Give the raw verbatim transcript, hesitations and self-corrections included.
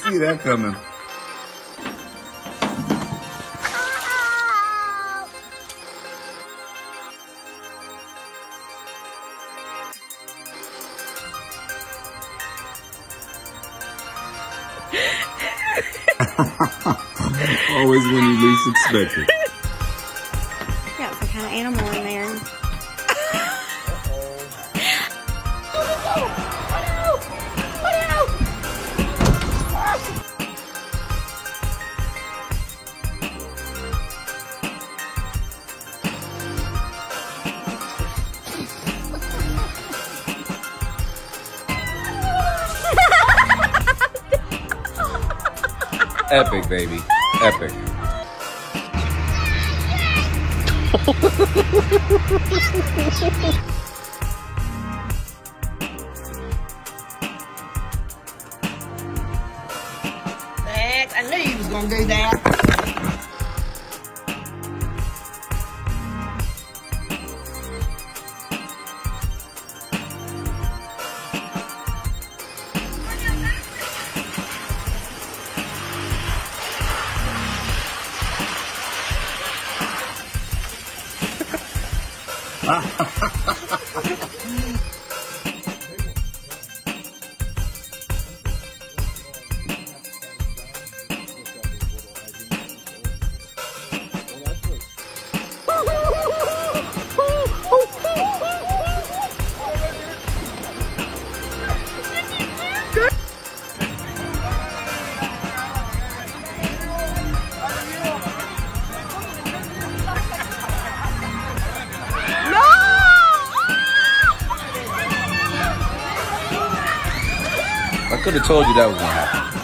see that coming. Always when you least expect it. Yeah, it's the kind of animal in there. Epic, baby. Epic. Max, I knew you was gonna do that. I could have told you that was gonna happen.